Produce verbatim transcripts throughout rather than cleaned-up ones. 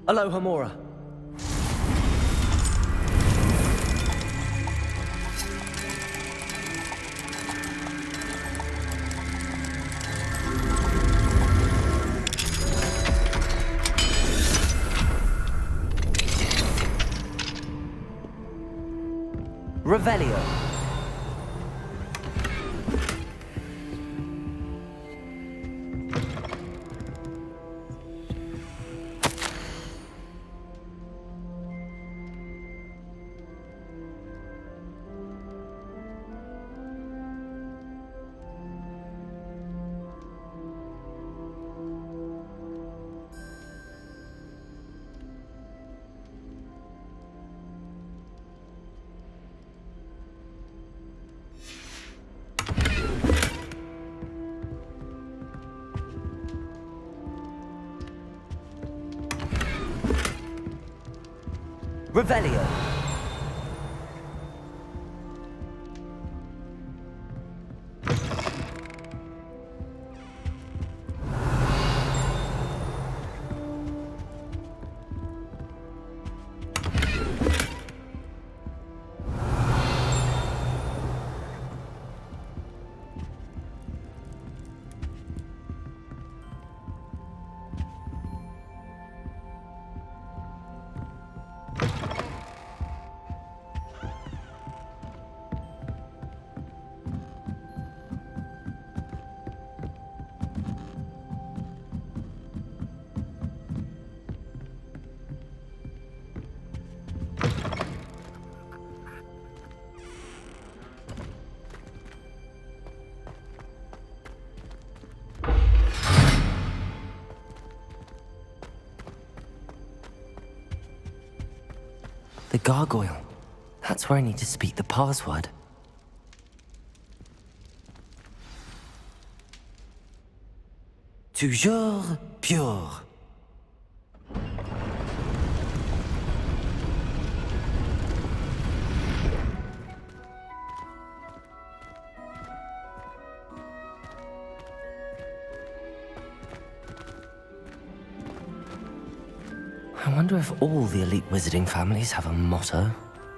Alohomora. Revelio. Revelio. The gargoyle. That's where I need to speak the password. Toujours pure. I wonder if all the elite wizarding families have a motto.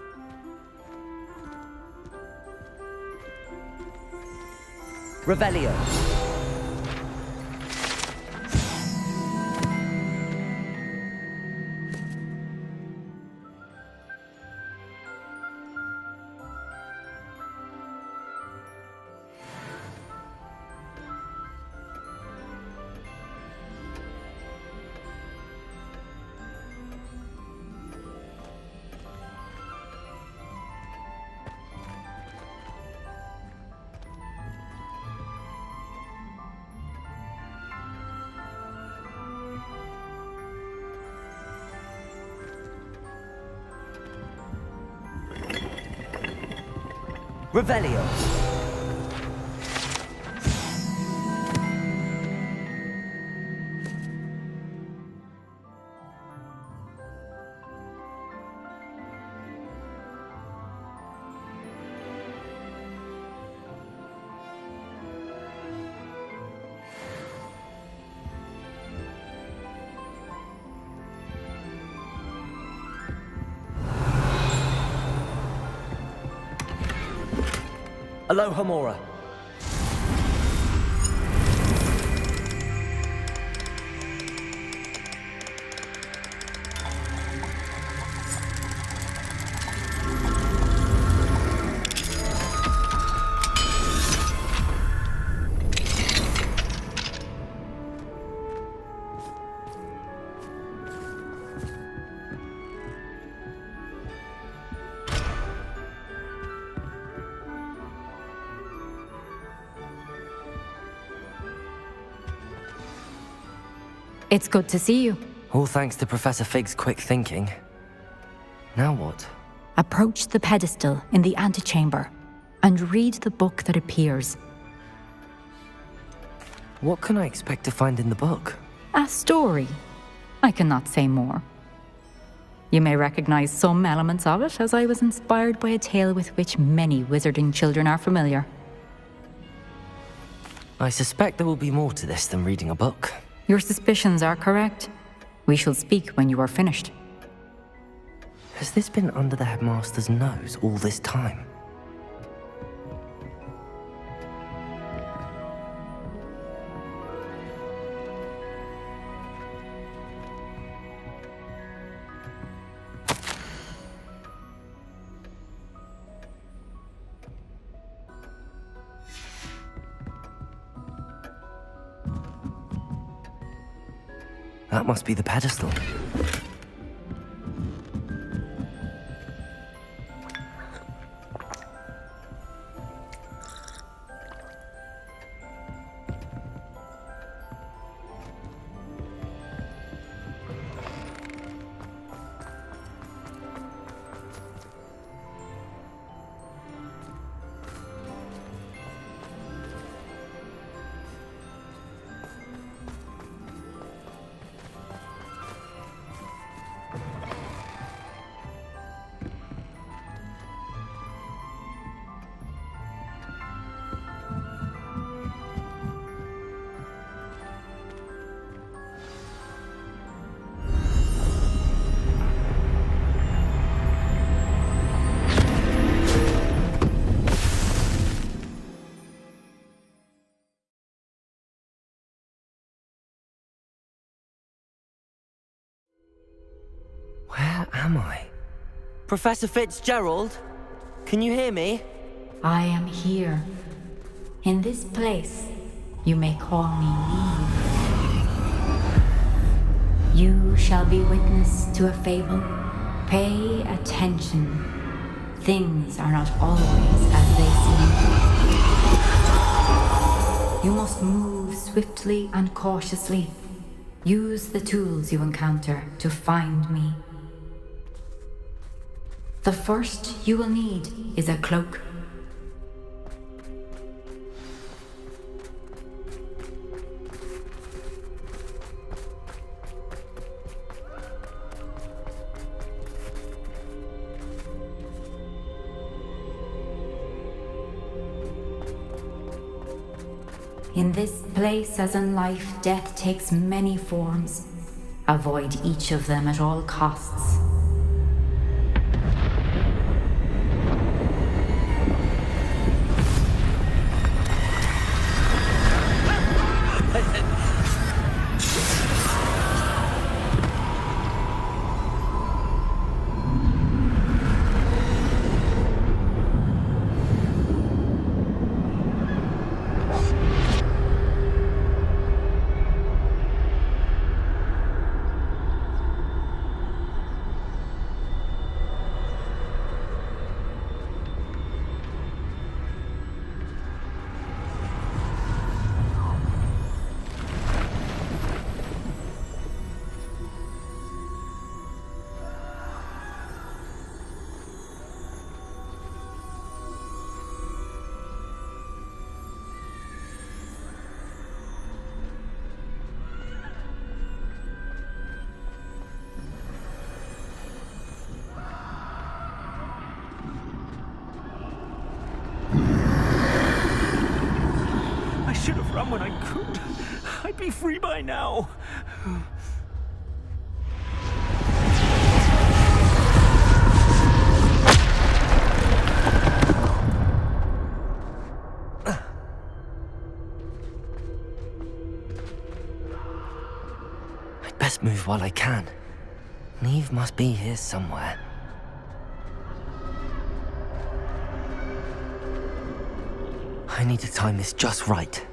Revelio. Revelio. Alohomora. It's good to see you. All thanks to Professor Fig's quick thinking. Now what? Approach the pedestal in the antechamber and read the book that appears. What can I expect to find in the book? A story. I cannot say more. You may recognize some elements of it, as I was inspired by a tale with which many wizarding children are familiar. I suspect there will be more to this than reading a book. Your suspicions are correct. We shall speak when you are finished. Has this been under the headmaster's nose all this time? That must be the pedestal. Where am I? Professor Fitzgerald? Can you hear me? I am here. In this place, you may call me Niamh. You shall be witness to a fable. Pay attention. Things are not always as they seem. You must move swiftly and cautiously. Use the tools you encounter to find me. The first you will need is a cloak. In this place, as in life, death takes many forms. Avoid each of them at all costs. I should have run when I could. I'd be free by now. I'd best move while I can. Niamh must be here somewhere. I need to time this just right.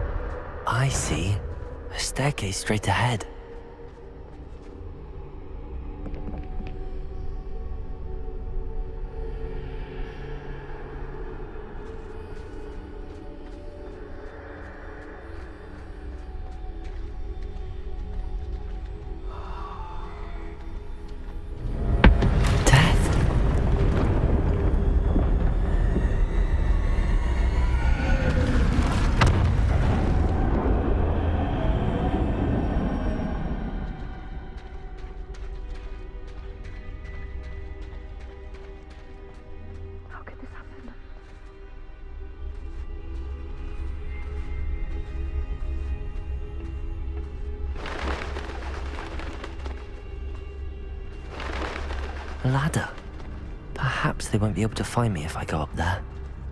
I see. A staircase straight ahead. ladder. Perhaps they won't be able to find me if I go up there.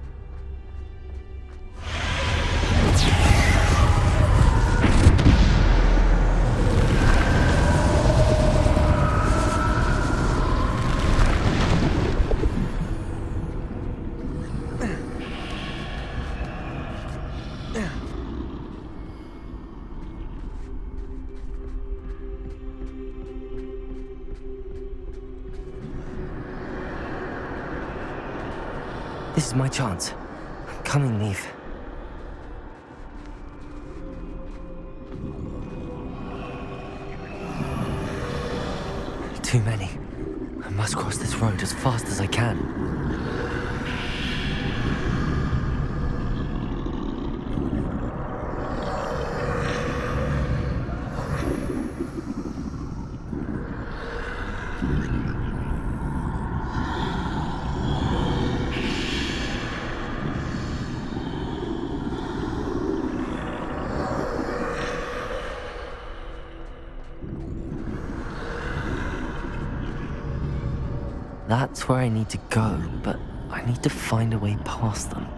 This is my chance. I'm coming, Niamh. Too many. I must cross this road as fast as I can. That's where I need to go, but I need to find a way past them.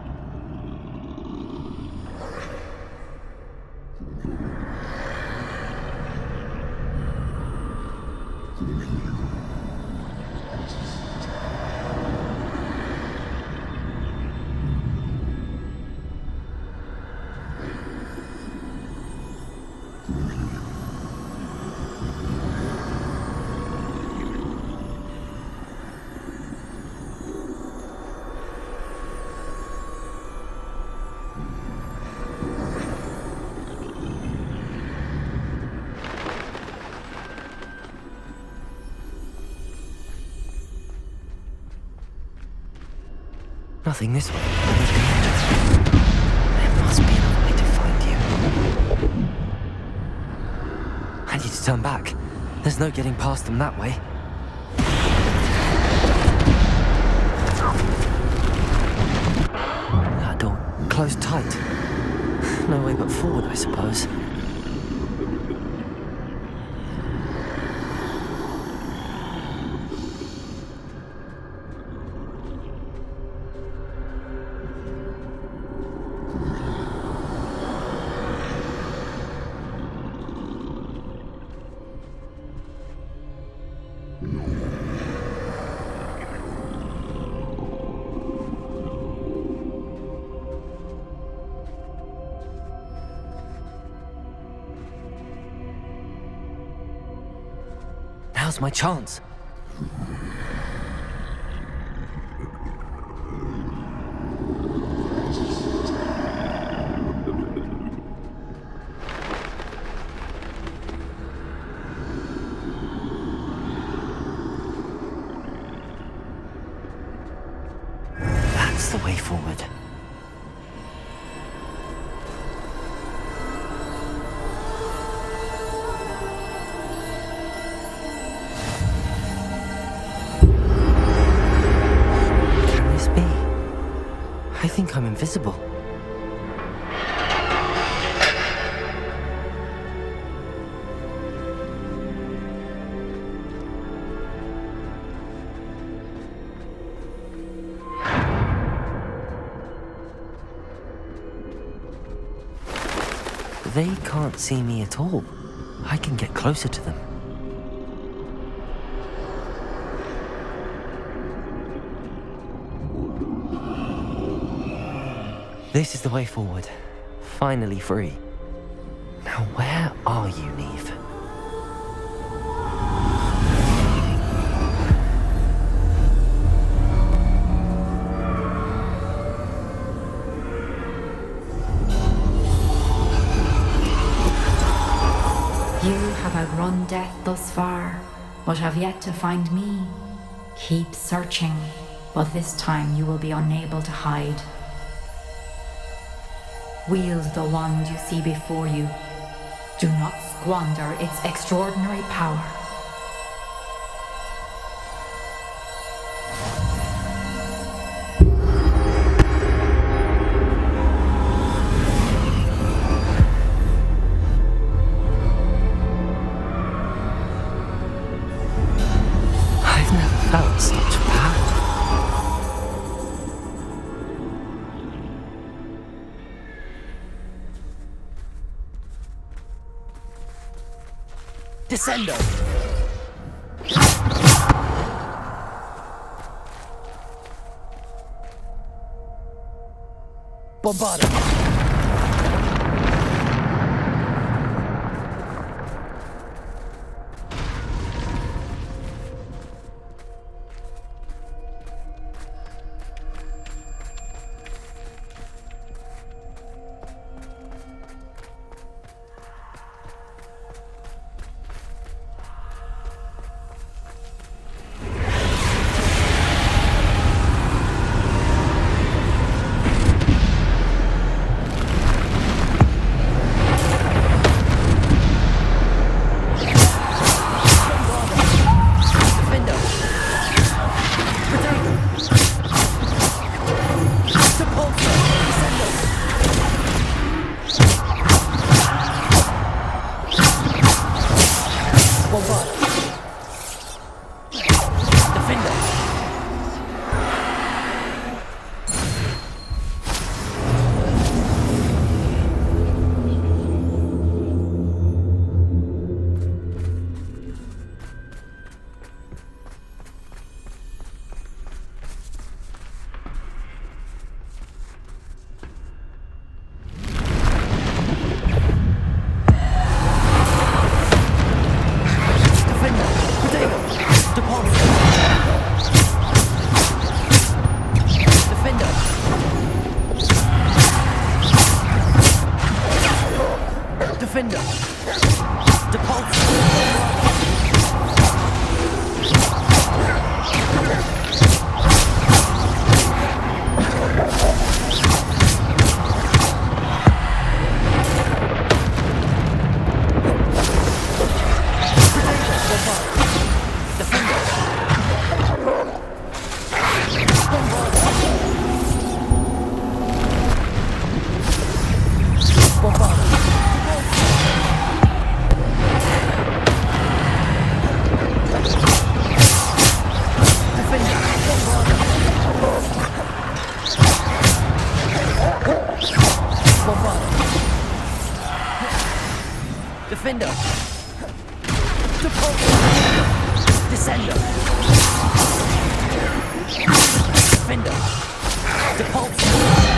Nothing this way. There must be another way to find you. I need to turn back. There's no getting past them that way. That door closed tight. No way but forward, I suppose. Now's my chance. That's the way forward. I think I'm invisible. They can't see me at all. I can get closer to them. This is the way forward. Finally free. Now where are you, Niamh? You have outrun death thus far, but have yet to find me. Keep searching, but this time you will be unable to hide. Wield the wand you see before you. Do not squander its extraordinary power. I've never felt Descendo! Bombarda! Defender! Descender! Defender! Depulsor!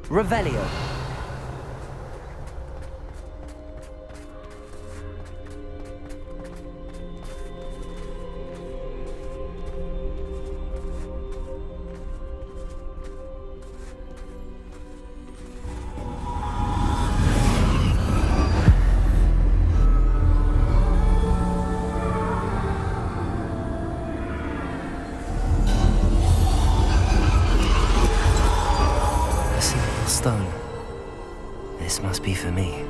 Revelio. Stone. This must be for me.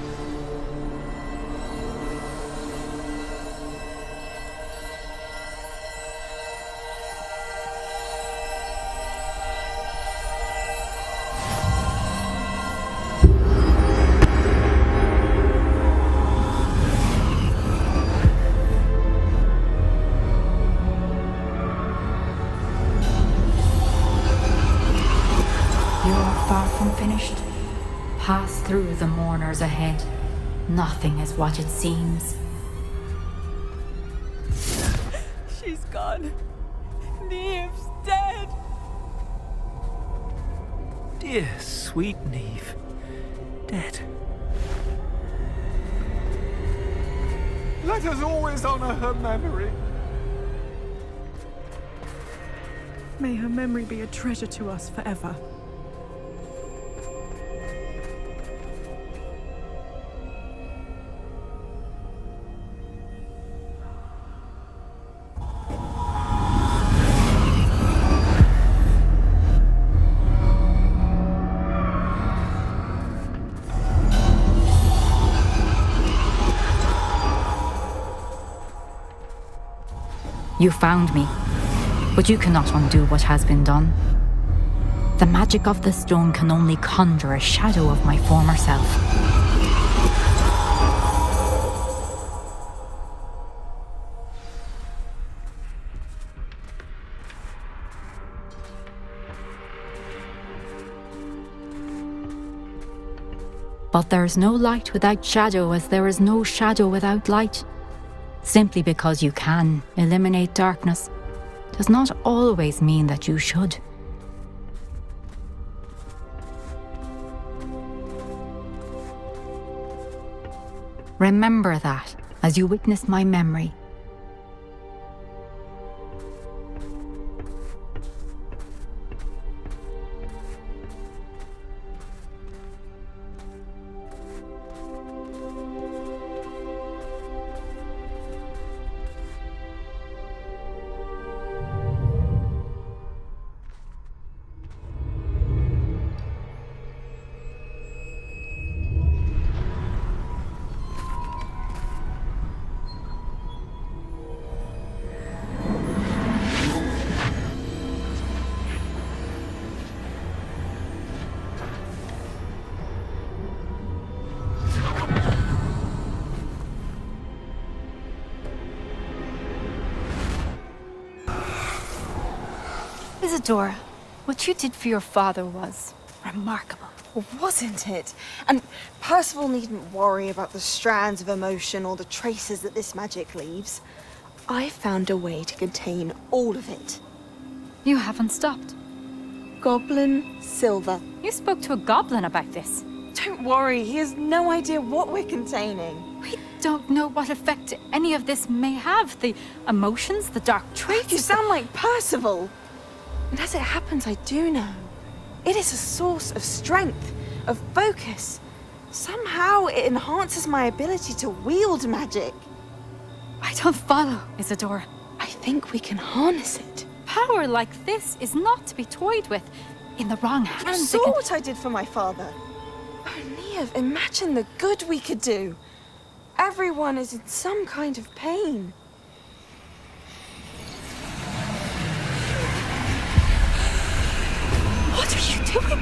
Finished. Pass through the mourners ahead. Nothing is what it seems. She's gone. Niamh's dead. Dear, sweet Niamh. Dead. Let us always honor her memory. May her memory be a treasure to us forever. You found me, but you cannot undo what has been done. The magic of the stone can only conjure a shadow of my former self. But there is no light without shadow, as there is no shadow without light. Simply because you can eliminate darkness does not always mean that you should. Remember that as you witness my memory. Isadora, what you did for your father was remarkable. Well, wasn't it? And Percival needn't worry about the strands of emotion or the traces that this magic leaves. I found a way to contain all of it. You haven't stopped. Goblin Silver. You spoke to a goblin about this. Don't worry, he has no idea what we're containing. We don't know what effect any of this may have. The emotions, the dark traits. You sound like Percival. And as it happens, I do know. It is a source of strength, of focus. Somehow it enhances my ability to wield magic. I don't follow, Isadora. I think we can harness it. Power like this is not to be toyed with. In the wrong hands, You saw it can... what I did for my father. Oh, Niamh, imagine the good we could do. Everyone is in some kind of pain. What are you doing?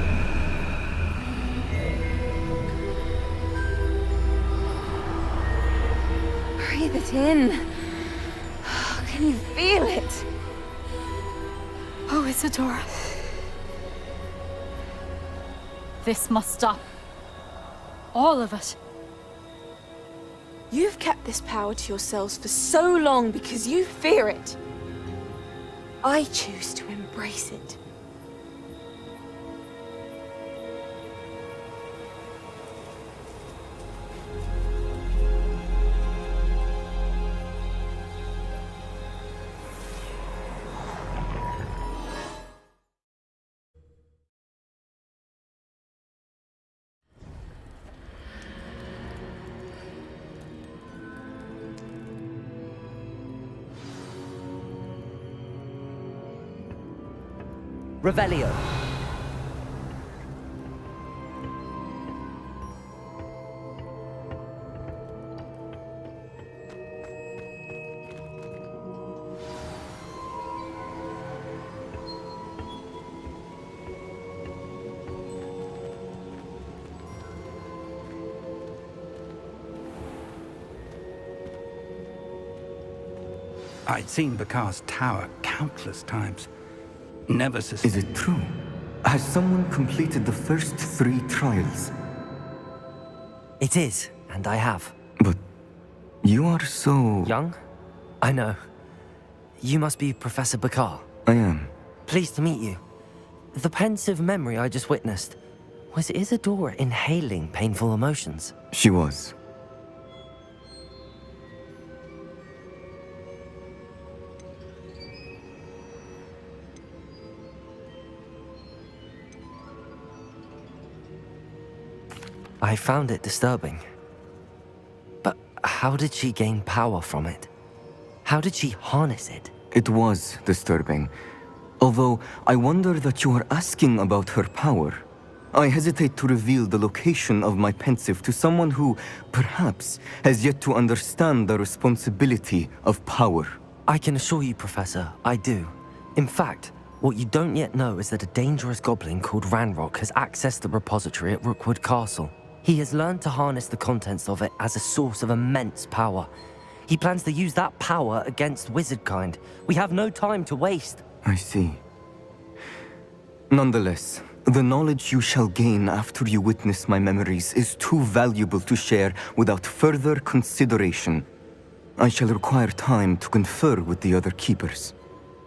Breathe it in. Can you feel it? Oh, Isadora. This must stop. All of it. You've kept this power to yourselves for so long because you fear it. I choose to embrace it. Revelio. I'd seen Bakar's tower countless times. Never suspected. Is it true? Has someone completed the first three trials? It is, and I have. But you are so... Young? I know. You must be Professor Bakar. I am. Pleased to meet you. The pensive memory I just witnessed, was Isadora inhaling painful emotions? She was. I found it disturbing. But how did she gain power from it? How did she harness it? It was disturbing. Although, I wonder that you are asking about her power. I hesitate to reveal the location of my pensive to someone who, perhaps, has yet to understand the responsibility of power. I can assure you, Professor, I do. In fact, what you don't yet know is that a dangerous goblin called Ranrock has accessed the repository at Rookwood Castle. He has learned to harness the contents of it as a source of immense power. He plans to use that power against wizardkind. We have no time to waste. I see. Nonetheless, the knowledge you shall gain after you witness my memories is too valuable to share without further consideration. I shall require time to confer with the other keepers.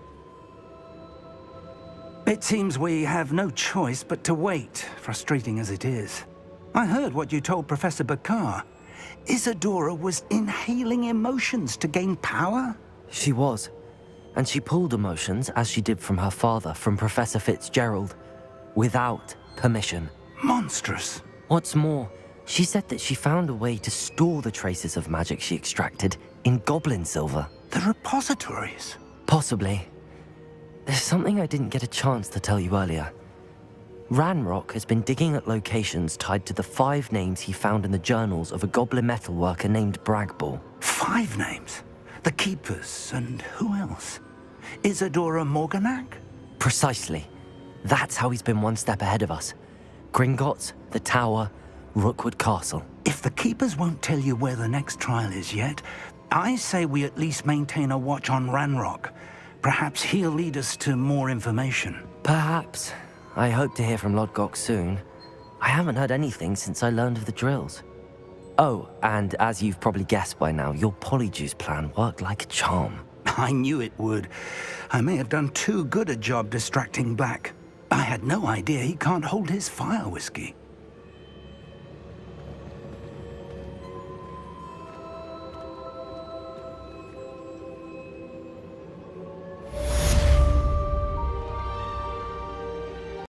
It seems we have no choice but to wait, frustrating as it is. I heard what you told Professor Bakar. Isadora was inhaling emotions to gain power? She was. And she pulled emotions, as she did from her father, from Professor Fitzgerald, without permission. Monstrous. What's more, she said that she found a way to store the traces of magic she extracted in goblin silver. The repositories? Possibly. There's something I didn't get a chance to tell you earlier. Ranrock has been digging at locations tied to the five names he found in the journals of a goblin metalworker named Bragball. Five names? The Keepers, and who else? Isadora Morganac? Precisely. That's how he's been one step ahead of us. Gringotts, the Tower, Rookwood Castle. If the Keepers won't tell you where the next trial is yet, I say we at least maintain a watch on Ranrock. Perhaps he'll lead us to more information. Perhaps. I hope to hear from Lodgok soon. I haven't heard anything since I learned of the drills. Oh, and as you've probably guessed by now, your Polyjuice plan worked like a charm. I knew it would. I may have done too good a job distracting Black. I had no idea he can't hold his fire whiskey.